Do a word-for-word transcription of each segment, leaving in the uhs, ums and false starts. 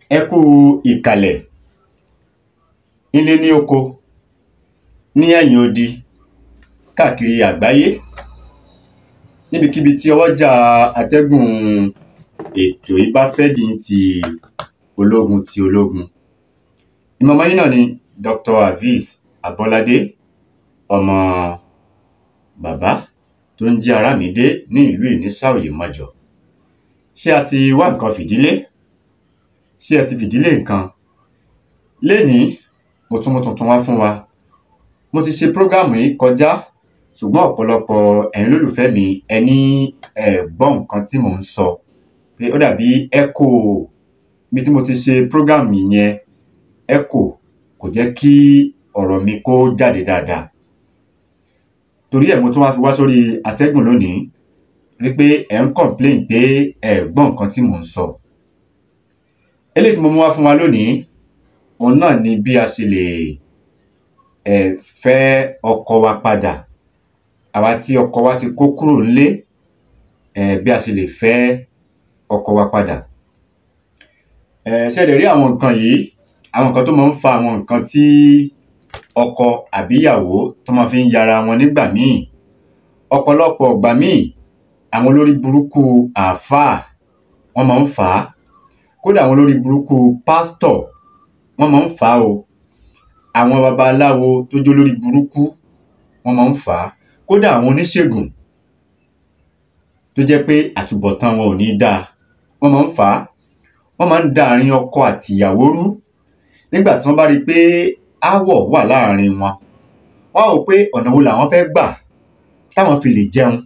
Ẹ kú ìkàlẹ̀ nílé ní oko ní ẹ̀yìn odi káàkiri àgbáyé níbikíbi tí ọwọ́jà atẹ́gùn ètò yìí bá fẹ́ dì ti ológun ti ológun. Ìmọ̀mọ́ yín náà ni Doctor Hafiz Abọ́ládé, ọmọ bàbá tó ń jẹ́ Arámidé ní ìlú Ìnísà Òyèmọjọ̀. Ṣé a ti wá nǹkan fìdílé? Ṣé ẹ ti fìdílé nǹkan? Lénìí mo tún mú tuntun wá fún wa. Mo ti ṣe prógámù yìí kọjá, ṣùgbọ́n ọ̀pọ̀lọpọ̀ ẹ̀yin olólùfẹ́ mi ẹ ní ẹ gbọ́ nǹkan tí mò ń sọ pé ó dàbí echo bí tí mo ti ṣe prógámù yẹn, echo kò jẹ́ kí ọ̀rọ̀ mi kó jáde dáadáa. Torí ẹ̀ mo tún wá fi wá sórí atẹ́gùn lónìí wípé ẹ ń complain pé ẹ gbọ́ nǹkan tí mò ń sọ. Eléyìí tí mo mú wá fún wa lónìí, òun náà ni bí a ṣe lè ẹ fẹ́ ọkọ wa padà. Àwa tí ọkọ wa ti kó kúrò nílé, ẹ bí a ṣe lè fẹ́ ọkọ wa padà. Ẹ ṣé lè rí àwọn nǹkan yìí, àwọn nǹkan tó máa ń fa àwọn nǹkan tí ọkọ àbí ìyàwó tó máa fi ń yára wọn nígbà míì. Ọ̀pọ̀lọpọ̀ ìgbà míì àwọn olórí burúkú àáfàá wọ́n máa ń fà á. Kódà àwọn olórí burúkú pásítọ̀ wọ́n máa ń fà á o. Àwọn babaláwo tó jẹ́ olórí burúkú wọ́n máa ń fà á. Kódà àwọn oníṣègùn tó jẹ́ pé àtúbọ̀tán wọn ò ní dáa wọ́n máa ń fà á. Wọ́n máa ń da àárín ọkọ àti ìyàwó rú nígbà tí wọ́n bá rí i pé ááwọ̀ wà láàrin wọn. Wọ́n á wò pé ọ̀nà wo làwọn fẹ́ gbà táwọn fi lè jẹun.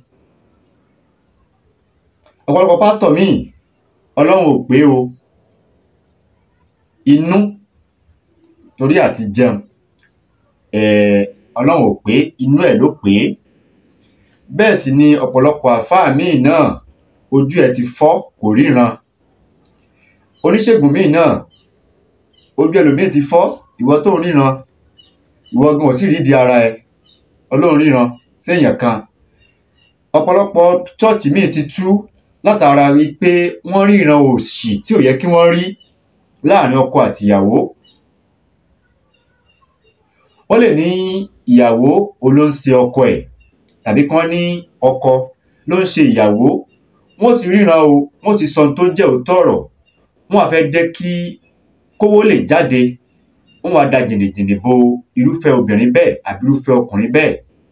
Ọ̀pọ̀lọpọ̀ pásítọ̀ míì Ọlọ́run ò pé o. Inú torí àti jẹun ẹ Ọlọ́run ò pé, inú ẹ̀ ló pé. Bẹ́ẹ̀ sì ni ọ̀pọ̀lọpọ̀ àfáà míì náà ojú ẹ̀ ti fọ́ kò ríran. Oníṣègùn míì náà ojú ẹlòmíì ti fọ́, ìwọ tó ń ríran ìwọ gan ò tí ì rídìí ara ẹ, Ọlọ́run ríran séèyàn kan. Ọ̀pọ̀lọpọ̀ chọ́ọ̀chì míì ti tú látara rí pé wọ́n ríran òṣì tí ò yẹ kí wọ́n rí láàrin ọkọ àti ìyàwó. Wọ́n lè ní ìyàwó ló ń ṣe ọkọ ẹ̀ tàbí kí wọ́n ní ọkọ ló ń ṣe ìyàwó. Wọ́n ti ríran o, wọ́n ti sọ ohun tó jẹ́ òótọ́ ọ̀rọ̀. Wọ́n á fẹ́ jẹ́ kí kówó lè jáde. Wọ́n wá da jìnnìjìnnì bo irúfẹ́ obìnrin bẹ́ẹ̀ àbí irúfẹ́ ọkùnrin bẹ́ẹ̀.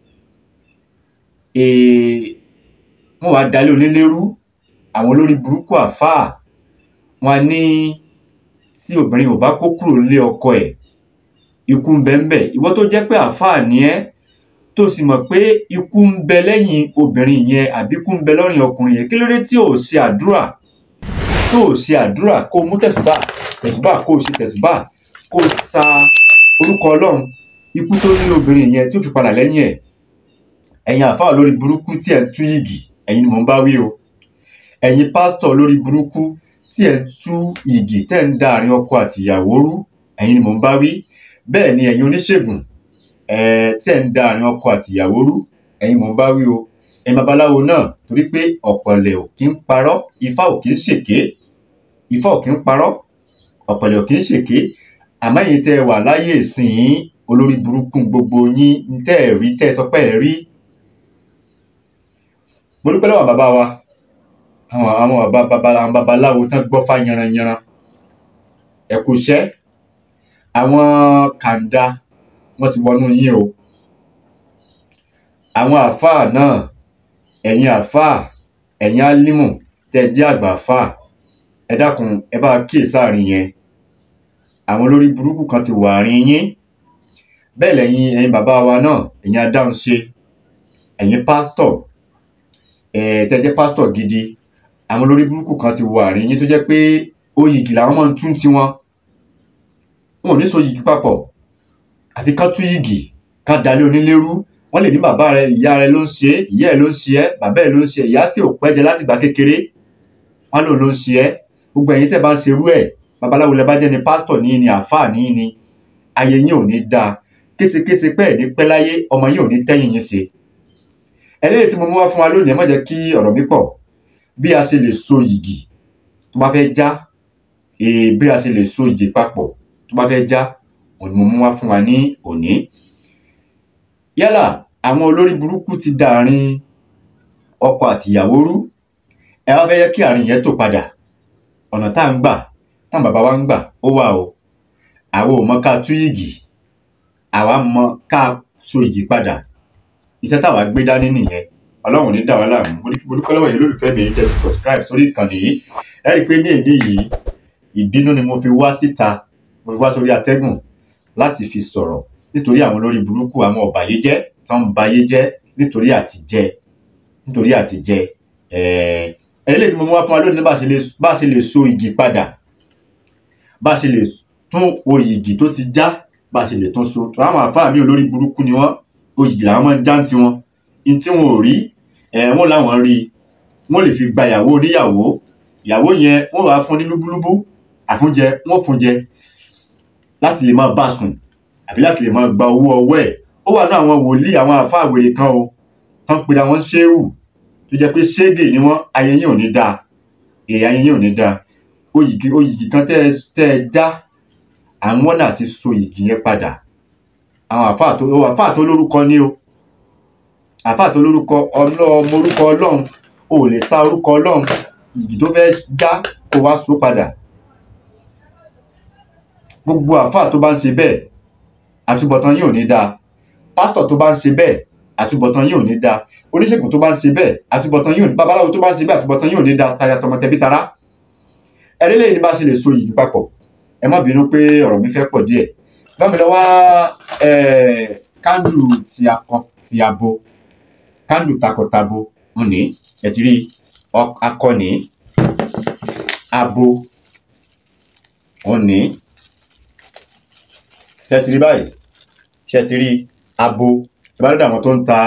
Ee wọ́n wá dalé onílé rú. Àwọn olórí burúkú àfáà wọn ní tí obìnrin ò bá kó kúrò nílé ọkọ ẹ̀ ikú ń bẹ ńbẹ̀. Ìwọ tó jẹ́ pé àfáà ni ẹ́ tó sì mọ̀ pé ikú ń bẹ lẹ́yìn obìnrin yẹn àbí ikú ń bẹ lọ́rìn ọkùnrin yẹn, kí ló dé tí ò ṣe àdúrà tó ò ṣe àdúrà kó mú tẹ̀sùbà tẹ̀sùbà kó o ṣe tẹ̀sùbà kó o sa orúkọ Ọlọ́run ikú tó ní obìnrin yẹn tí ó fi padà lẹ́yìn ẹ̀. Ẹ̀yin àfáà lórí burúkú tí ẹ̀ ń tú yìgì, ẹ̀yin ni mò ń bá wí o. Ẹ̀yin pásítọ̀ lórí burúkú tí ẹ̀ ń tú yìgì tẹ́ ń da àárín ọkọ àti ìyàwó rú, ẹ̀yin ni mò ń bá wí. Bẹ́ẹ̀ ni ẹ̀yin oníṣègùn ẹ̀ tí ẹ̀ ń da àárín ọkọ àti ìyàwó rú, ẹ̀yin mò ń bá wí o. Ẹ̀yin babaláwo náà torí pé ọ̀pọ̀lẹ̀ ò kí ń parọ́, ifá ò kí ń ṣèké, ifá ò kí ń parọ́, ọ̀pọ̀lẹ̀ ò kí ń ṣèké. Àmọ́ ẹ̀yin tẹ́ ẹ wà láyé ìsìn olórí burúkú gbogbo yín tẹ́ ẹ rí tẹ́ ẹ sọ pé ẹ rí. Mo dúpẹ́ lọ́wọ́ bàbá wa, àwọn àwọn bàbá àwọn babaláwo tán gbọ́fá yanranyanran. Ẹ kú iṣẹ́. Àwọn kàńdá wọ́n ti wọnú yín o. Àwọn àfáà náà, ẹ̀yin àfáà, ẹ̀yin álímù tẹ́ ẹ jẹ́ àgbà àfáà, ẹ dákun ẹ bá kíyèsí àárín yẹn. Àwọn olórí burúkú kan ti wà àárín yín. Bẹ́ẹ̀ lẹ́yìn ẹ̀yin bàbá wa náà, ẹ̀yin adáhunṣe, ẹ̀yin pásítọ̀ ẹ̀ tẹ́ ẹ jẹ́ pásítọ̀ gidi. Àwọn olórí burúkú kan ti wà àárín yín tó jẹ́ pé oyìgì làwọn máa ń tún tiwọn. Wọn ò ní so yìgì papọ̀ àfi ká tú yìgì ká dalé onílé rú. Wọ́n lè ní bàbá rẹ ìyá rẹ ló ń ṣe é, ìyá ẹ ló ń ṣe ẹ́, bàbá ẹ ló ń ṣe ẹ́, ìyá tí ò pẹ́ jẹ láti ìgbà kékeré wọ́n lòun ló ń ṣe ẹ́. Gbogbo ẹ̀yin tẹ́ bá ń ṣerú ẹ̀, babaláwo lẹ bá jẹ́ ni, pásítọ̀ ní ni, àfáà ní ni, ayé yín ò ní dáa. Késekése pé ẹ̀ ní pẹ́ láyé, ọmọ yín ò ní tẹ́yìn yín ṣe. Eléyìí tí mo mú wá fún wa lónìí, ẹ má jẹ́ kí ọ̀rọ̀ mi pọ̀. Bí a ṣe lè so yìgì tó bá fẹ́ já bí a ṣe lè so ìyè papọ̀ tó bá fẹ́ já, òun ni mo mú wá fún wa ní òní. Yálà àwọn olórí burúkú ti dàárín ọkọ àti ìyàwó rú, ẹ wá fẹ́ yẹ kí àárín yẹn tò padà. Ọ̀nà tá ń gbà, tá bàbá wa ń gbà, ó wà o. Àwa ò mọ̀ ká tú yìgì, àwa mọ̀ ká so ìyè padà. Iṣẹ́ táwa gbé dání nìyẹn. Ọlọ́run ní dá wa láàmú. Mo dúpẹ́ lọ́wọ́ yín lólùfẹ́ mi tẹ́ subscribe sórí ìkànnì yìí. Ẹ rí i pé ní èdè yìí, ìbínú ni mo fi wá síta, mo fi wá sórí atẹ́gùn láti fi sọ̀rọ̀ nítorí àwọn olórí burúkú, àwọn ọ̀bàyéjẹ́ tó ń bayé jẹ́ nítorí àtijẹ, nítorí àtijẹ. Eléyìí tí mo mú wá fún wa lónìí bá ṣe lè so ìyè padà, bá ṣe lè tún oyìgì tó ti já, bá ṣe lè tún so. Àwọn àfáà mi olórí burúkú ni wọ́n, oyìgì làwọn máa ń já ti wọn. In tí wọn ò rí, wọ́n láwọn rí, wọ́n lè fi gba ìyàwó oníyàwó. Ìyàwó yẹn wọ́n wá fún ní lúbúlúbú, àfúnjẹ wọ́n fún jẹ láti lè máa bá sùn àbí láti lè máa gba owó ọwọ́ ẹ̀. Ó wà ní àwọn wòlíì, àwọn àfáà wèrè kan o, tán pera wọn ṣéwù, tó jẹ́ pé ṣégè ni wọ́n. Ayé yín ò ní dáa, èyí ayé yín ò ní dáa. Oyìgì oyìgì kan tẹ́ ẹ já, àwọn ọ̀nà àti so ìyè yẹn padà. Àwọn àfáà tó àfáà tó lórúkọ ní o, àfáà tó lórúkọ, ọmọ orúkọ Ọlọ́run, o lè sa orúkọ Ọlọ́run, ìyè tó fẹ́ já kó wá so padà. Gbogbo àfáà tó bá ń ṣe bẹ́ẹ̀, àtúbọ̀tán yín ò ní dáa. Pásítọ̀ tó bá ń ṣe bẹ́ẹ̀, àtúbọ̀tán yín ò ní dáa. Oníṣègùn tó bá ń ṣe bẹ́ẹ̀, àtúbọ̀tán yín ò ní dáa. Babaláwo tó bá ń ṣe bẹ́ẹ̀, àtúbọ̀tán yín ò ní dáa. Taya tọmọ tẹbí tará. Ẹ̀rí lẹ́yìn ni bá ṣe lè so ìyè papọ̀. Ẹ má bínú pé ọ̀rọ̀ mi fẹ́ pọ̀ díẹ̀. Bá mi lọ wá kándù ti akọ ti abo, kándù takọtabo òní. Ẹ ti rí akọ ní, abo òní. Ṣé ti rí báyìí? Ṣé ti rí abo? Ẹ bá lọ́dọ̀ àwọn tó ń ta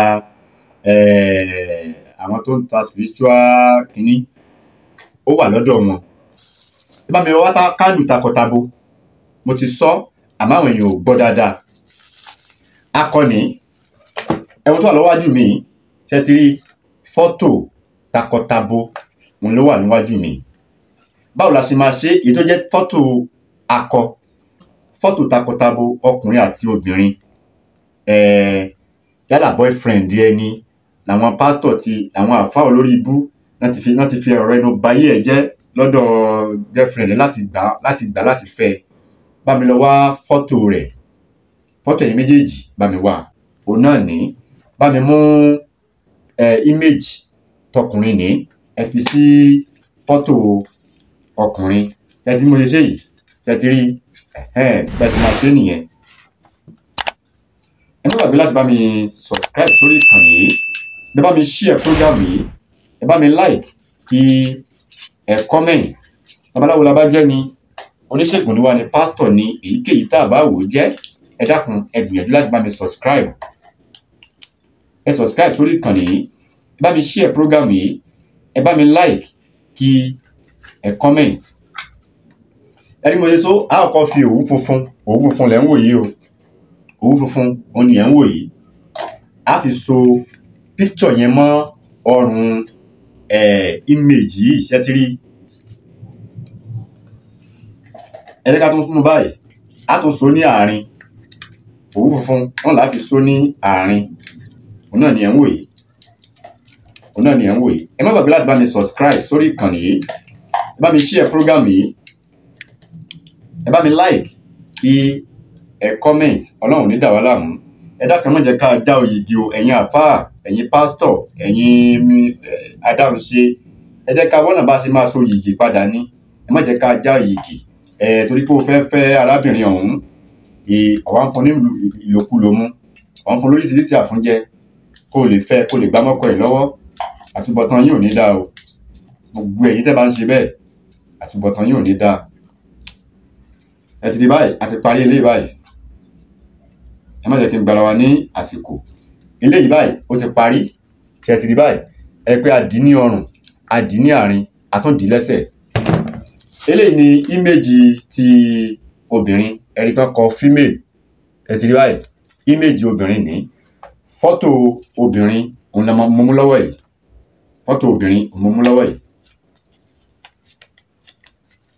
àwọn tó ń ta spiritual kìíní, ó wà lọ́dọ̀ wọn. Ẹ bá mi lọ wá kándù takọtabo. Mo ti sọ, àmọ́ àwọn èèyàn ò gbọ́ dáadáa. Akọni, ẹ̀wọ̀n tó wà lọ́wájú mi, ṣé ti rí fọ́tò takọtabo, òun ló wà níwájú mi. Báwo la ṣe máa ṣe? Èyí tó jẹ́ fọ́tò akọ, fọ́tò takọtabo, ọkùnrin àti obìnrin, yálà boyfriend ẹni, làwọn pásítọ̀ ti, àwọn àfáà olórí ibú láti fi láti fi ọ̀rọ̀ ẹnu bayé ẹ̀ jẹ́ lọ́dọ̀ girlfriend láti gbà láti gbà láti fẹ́. Bá mi lọ wá fọ́tò rẹ̀, fọ́tò ẹ̀yin méjèèjì bá mi wá. Òun náà ní, bá mi mú image tọkùnrin ní, ẹ fi sí fọ́tò ọkùnrin. Ẹ ti mo ṣe ṣe yìí, ẹ ti rí bẹ́ẹ̀ ti máa ṣe nìyẹn. Ẹ má gbàgbé láti bá mi subscribe sórí ìkànnì yìí, ẹ bá mi share program yìí, ẹ bá mi like, kí ẹ comment. Babaláwo la bá jẹ́ ni, oníṣègùn ni wá ni, pásítọ̀ ni, èyíkéyìí tá a bá wò jẹ́, ẹ dákun ẹ gbìyànjú láti bá mi subscribe. Ẹ subscribe sórí ìkànnì yìí, ẹ bá mi share program yìí, ẹ bá mi like, kí ẹ comment. Ẹni mo ṣe so, a kò fi òwú funfun, òwú funfun lẹ́ ń wò yìí o. Òwú funfun òun ni ẹ̀ ń wò yìí. A fi so picture yẹn mọ́ ọrùn image yìí, ṣé ti rí? Ẹ jẹ́ ká tún fún un báyìí. A tún so ní àárín. Òwú funfun wọn là á fi so ní àárín. Òun náà ni ẹ̀ ń wò yìí. Òun náà ni ẹ̀ ń wò yìí. Ẹ má gbàgbé láti bá mi subscribe sórí ìkànnì yìí. Ẹ bá mi share program yìí. Ẹ bá mi like, kí ẹ comment. Ọlọ́run ní dá wa láàmú. Ẹ dákun má jẹ́ ká já oyìgì o, ẹ̀yin àfáà, ẹ̀yin pásítọ̀, ẹ̀yin adáhunṣe. Ẹ jẹ́ ká wọ́nà bá ṣe máa so oyìgì padà ní. Ẹ má jẹ́ ká já oyìgì. Torí pé o fẹ́ fẹ́ arábìnrin ọ̀hún, ọ̀wá ń fún ní ìlòkulò mú, ọ̀wá ń fún lóríṣiríṣi àfúnjẹ, kó lè fẹ́, kó lè gbá mọ́kọ ẹ̀ lọ́wọ́. Àtúbọ̀tán yín ò ní dáa o. Gbogbo ẹ̀yin tẹ́ bá ń ṣe bẹ́ẹ̀, àtúbọ̀tán yín ò ní dáa. Ẹ ti di báyìí, a ti parí eléyìí báyìí. Ẹ má jẹ́ kí n gbára wa ní àsìkò. Eléyìí báyìí ó ti parí. Ẹ ti di báyìí. Ẹ pé a dì ní ọrùn, a dì ní àárín, a tún dì lẹ́sẹ̀. Eléyìí ni image ti obìnrin. Ẹ rí kan kọ female. Ẹ ti di báyìí. Image obìnrin ní. Fọ́tò obìnrin òun la mo mú lọ́wọ́ yìí. Fọ́tò obìnrin òun mo mú lọ́wọ́ yìí.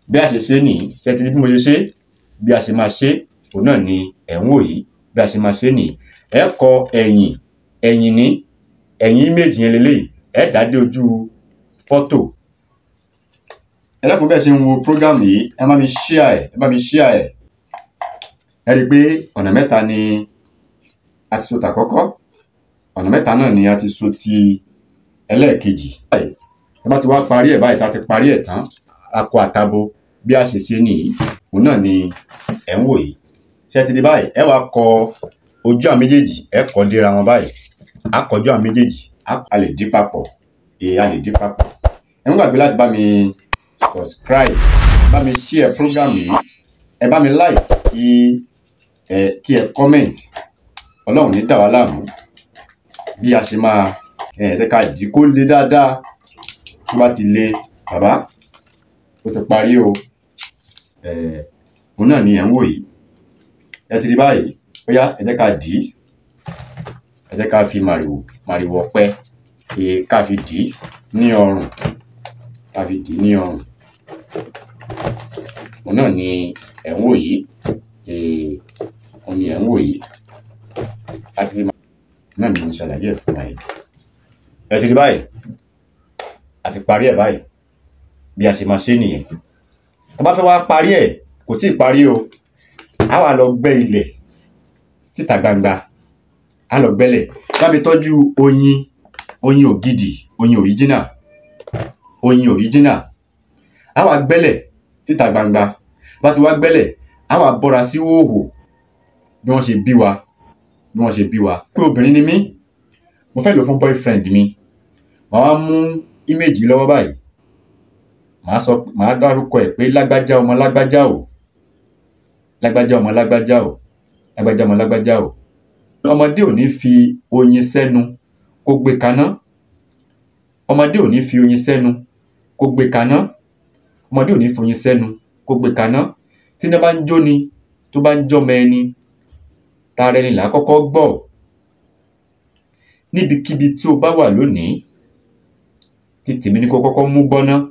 bí a ṣe ṣe nìyí, ṣé ti rí bí mo ṣe ṣe, bí a ṣe máa ṣe òun náà ni ẹ̀ ń wò yìí. Bí a ṣe máa ṣe nìyí, ẹ kọ ẹ̀yìn ẹ̀yìn ní ẹ̀yìn image yẹn lélẹ́yìí, ẹ dá dé ojú fọ́tò. Ẹ dákun bẹ́ẹ̀ ṣe ń wo program yìí, ẹ bá mi share ẹ̀ ẹ bá mi share ẹ̀. Ẹ rí i pé ọ̀nà mẹ́ta ni a ti so tàkọ́kọ́, ọ̀nà mẹ́ta náà ni a ti so ti ẹlẹ́ẹ̀kejì. Ẹ bá ti wá parí ẹ̀ báyìí, tá a ti parí ẹ̀ tán, akọ àtabo bí a ṣe ṣe nìyí, òun náà ni ẹ̀ ń wò yìí. Ṣé ti di báyìí, ẹ wá kọ ojú àwọn méjèèjì, ẹ kọ déra wọn báyìí. A kọjú àwọn méjèèjì, a lè dí papọ̀, èyí a lè dí papọ̀. Ẹ má gbàgbé láti bá mi subscribe, bá mi share program yìí, ẹ bá mi like, kí ẹ kí ẹ comment. Ọlọ́run ní dà wá láàmú. Bí a ṣe máa ẹ ẹ ká dí kó le dáadáa. Tó bá ti le, bàbá ó ti parí o. Ẹ òun náà ni ẹ̀ ń wò yìí. Ẹ ti rí báyìí, ó yá ẹ jẹ́ ká dì, ẹ jẹ́ ká fi màrìwò màrìwò ọ̀pẹ ẹ ká fi dì ní ọrùn, ká fi dì ní ọrùn. Òun náà ni ẹ̀ ń wò yìí. Ẹ òun ni ẹ̀ ń wò yìí. Láti fi náà ni mo ṣàlàyé ẹ̀ fún wa yìí. Ẹ ti rí báyìí, a ti parí ẹ̀ báyìí. Bí a ṣe máa ṣe nìyẹn. Tá bá fẹ́ wá parí ẹ̀, kò tí ì parí o. A wá lọ gbẹ́ ilẹ̀ síta gbangba. A lọ gbẹ́lẹ̀. Bá mi tọ́jú oyin, oyin ògidì, oyin original, oyin original. A wá gbẹ́lẹ̀ síta gbangba. Bá ti wá gbẹ́lẹ̀, a wá bọ́ra sí hòhò bí wọ́n ṣe bí wa, bí wọ́n ṣe bí wa. Pé obìnrin ni mí, mo fẹ́ lò fún boyfriend mi. Màá wá mú image lọ́wọ́ báyìí. Màá sọ, màá dárúkọ ẹ̀ pé lágbájá ọmọ lágbájá o, lágbájá ọmọ lágbájá o, lágbájá ọmọ lágbájá o. Ọmọdé ò ní fi oyin sẹ́nu kó gbé kaná. Ọmọdé ò ní fi oyin sẹ́nu kó gbé kaná. Ọmọdé ò ní fi oyin sẹ́nu kó gbé kaná. Tí iná bá ń jó ni, tó bá ń jọ́mọ ẹni, tara ẹni là á kọ́kọ́ gbọ́. Níbikíbi tí o bá wà lónìí, tí tèmi ní kó kọ́kọ́ mú gbọ́ná.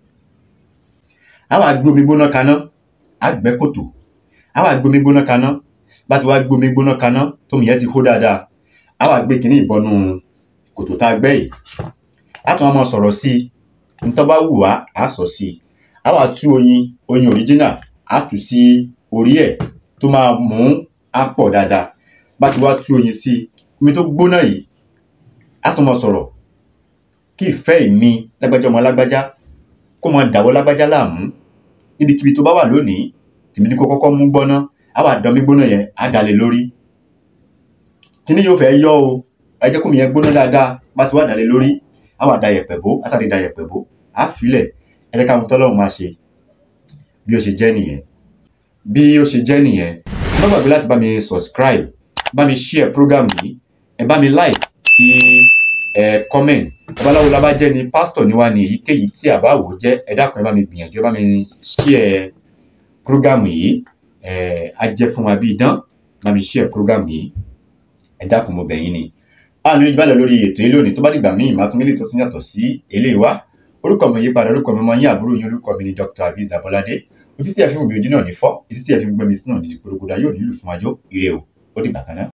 A wá gbé omi gbóná kaná, a gbẹ́ kòtò. A wá gbé omi gbóná kaná. Bá ti wá gbé omi gbóná kaná, tómi yẹn ti hó dáadáa, a wá gbé kinní ìbọnú kòtò tá a gbẹ́ yìí. A tún wá máa sọ̀rọ̀ sí i. Ntọ́ bá wù wá, a sọ sí i. A wá tú oyin, oyin original, a tú sí orí ẹ̀ tó máa mú a pọ̀ dáadáa. Bá ti wá tú oyin sí omi tó gbóná yìí, a tún máa sọ̀rọ̀ kí ìfẹ́ mi lágbájá ọmọ lágbájá kó máa dàwọ́ lágbájá láàmú. Níbikíbi tó bá wà lónìí, tèmi ní kó kọ́kọ́ mú gbọ́ná. A wá dán mi gbóná yẹn, a dà lé lórí. Kíní yóò fẹ́ yọ o. Ẹ jẹ́ kó mi yẹn gbóná dáadáa. Bá ti wá dà lé lórí, a wá da yẹ̀pẹ̀ bò, a sáré da yẹ̀pẹ̀ bò. A filẹ̀, ẹ jẹ́ ká mú tọ́lọ́run máa ṣe. Bí ó ṣe jẹ́ nìyẹn. Bí ó ṣe jẹ́ nìyẹn. Má gbàgbé láti bá mi subscribe, bá mi share program yìí, ẹ bá mi like, kí ẹ comment. Babaláwo la bá jẹ́ ni, pastor ni wá ni, èyíkéyìí tí a bá wò jẹ́, ẹ dákun ẹ bá mi gbìyànjú, ẹ bá mi share program yìí. Ẹ á jẹ́ fún wa bí idán. Bá mi share program yìí. Ẹ dákun mo bẹ̀ yín ni. A ní ìbálẹ̀ lórí ètò yìí lónìí. Tó bá dìgbà míì, màá tún mílí tó tún yàtọ̀ sí eléyìí wá. Orúkọ mi yí padà, orúkọ mi ọmọ yín àbúrò yín, orúkọ mi ni Doctor Aviz Abolade. Ojú tí ẹ fi ń wo mi ojú náà ní fọ́, etí tí ẹ fi ń gbọ́ mi sí náà ní di gbogbo yóò nílùú fún ajó. Ire o, ó dìgbà kan náà.